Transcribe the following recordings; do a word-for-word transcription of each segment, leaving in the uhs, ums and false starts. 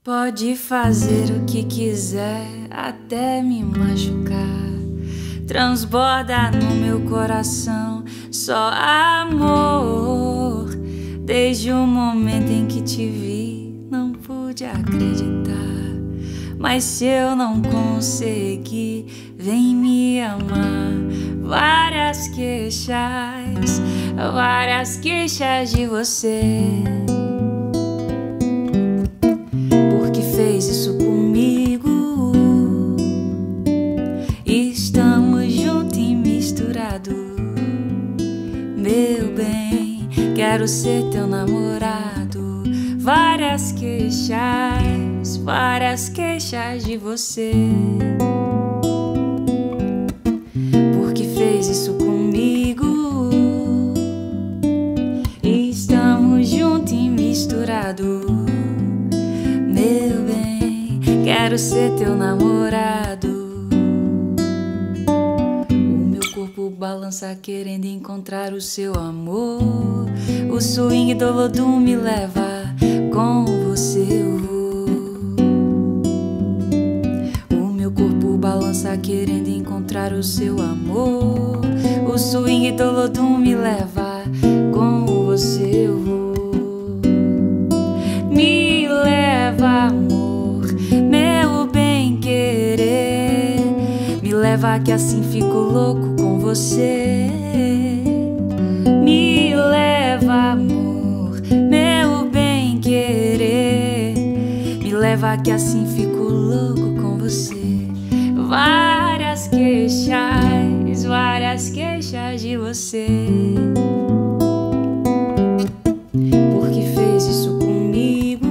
Pode fazer o que quiser, até me machucar. Transborda no meu coração só amor. Desde o momento em que te vi, não pude acreditar. Mas se eu não conseguir, vem me amar. Várias queixas, várias queixas de você. Porque fez isso comigo. Estamos juntos e misturados. Meu bem, quero ser teu namorado. Várias queixas, várias queixas de você. Porque fez isso comigo. Estamos juntos e misturados. Meu bem, quero ser teu namorado. O meu corpo balança querendo encontrar o seu amor. O swing do Olodum me leva, com você eu vou. O meu corpo balança querendo encontrar o seu amor. O swing do Olodum me leva, com você eu vou. Me leva, amor, meu bem querer. Me leva que assim fico louco com você. Me leva, amor, meu bem querer. Me leva que assim fico louco com você. Várias queixas, várias queixas de você. Porque fez isso comigo.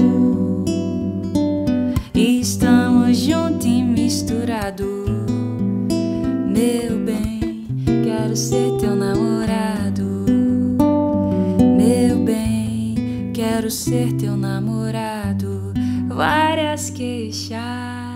Estamos juntos e misturados. Meu bem, quero ser teu namorado. Meu bem, quero ser teu namorado. Várias queixas.